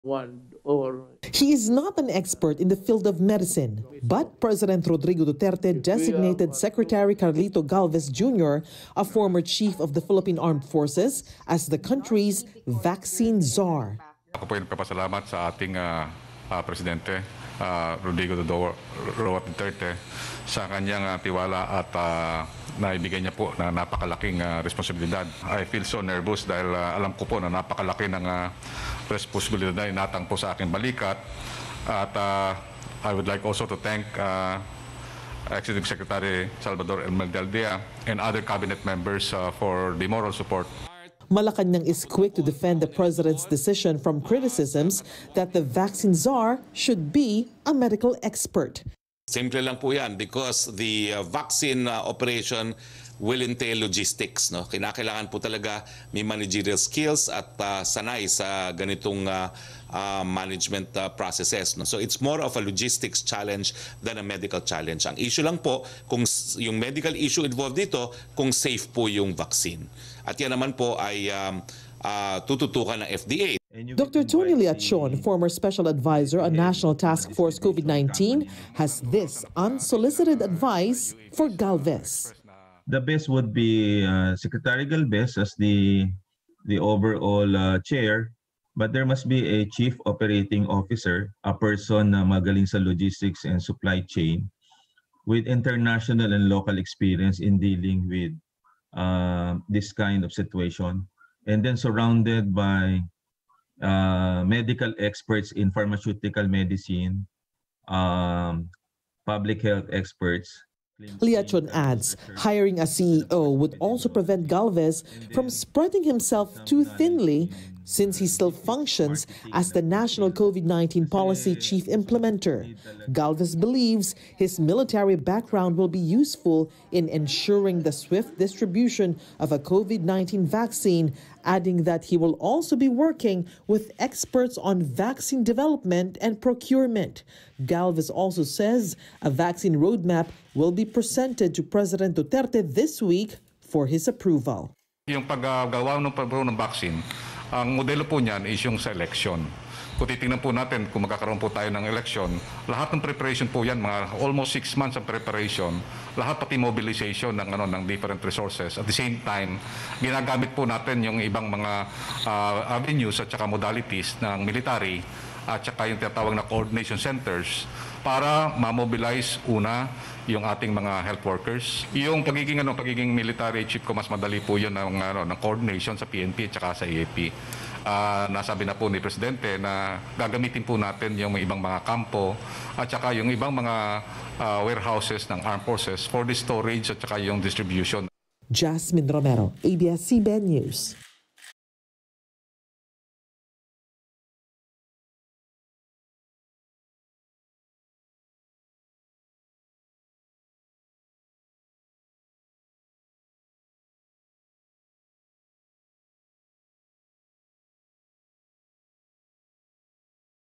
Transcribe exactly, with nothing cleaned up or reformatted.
one or He is not an expert in the field of medicine, but President Rodrigo Duterte designated Secretary Carlito Galvez Junior, a former chief of the Philippine Armed Forces, as the country's vaccine czar. Ako po ay nagpapasalamat sa ating uh, uh, Presidente uh, Rodrigo Duterte sa kanyang uh, tiwala at uh, naibigay niya po na napakalaking uh, responsibilidad. I feel so nervous dahil uh, alam ko po na napakalaki ng uh, responsibilidad na inatang po sa aking balikat. At uh, I would like also to thank uh, Executive Secretary Salvador Elmeldaldea and other cabinet members uh, for the moral support. Malacanang is quick to defend the president's decision from criticisms that the vaccine czar should be a medical expert. Simple lang po yan because the uh, vaccine uh, operation will entail logistics. No? Kinakailangan po talaga may managerial skills at uh, sanay sa ganitong uh, uh, management uh, processes. No? So it's more of a logistics challenge than a medical challenge. Ang issue lang po, kung yung medical issue involved dito, kung safe po yung vaccine. At yan naman po ay um, uh, tututukan ng F D A. Doctor Tony Liachon, former special advisor on National Task Force COVID nineteen, has this unsolicited advice for Galvez. The best would be uh, Secretary Galvez as the the overall uh, chair, but there must be a chief operating officer, a person na magaling sa logistics and supply chain with international and local experience in dealing with uh, this kind of situation, and then surrounded by Uh, medical experts in pharmaceutical medicine, um, public health experts. Liachon adds, hiring a C E O would also prevent Galvez from spreading himself too thinly since he still functions as the national COVID nineteen policy chief implementer. Galvez believes his military background will be useful in ensuring the swift distribution of a COVID nineteen vaccine, adding that he will also be working with experts on vaccine development and procurement. Galvez also says a vaccine roadmap will be presented to President Duterte this week for his approval. Yung paggawa ng paggawa ng vaccine, ang modelo po niyan is yung sa election. Kung titingnan po natin kung magkakaroon po tayo ng election, lahat ng preparation po yan, mga almost six months of preparation, lahat pati mobilization ng, ano, ng different resources. At the same time, ginagamit po natin yung ibang mga uh, avenues at saka modalities ng military at saka yung tinatawag na coordination centers para ma-mobilize una yung ating mga health workers. Yung pagiging ano pagiging military chief ko, mas madali po yun ng ano ng coordination sa P N P at saka sa A A P. Uh, nasabi na po ni Presidente na gagamitin po natin yung ibang mga kampo at saka yung ibang mga uh, warehouses ng armed forces for the storage at saka yung distribution. Jasmine Romero, A B S C B N News.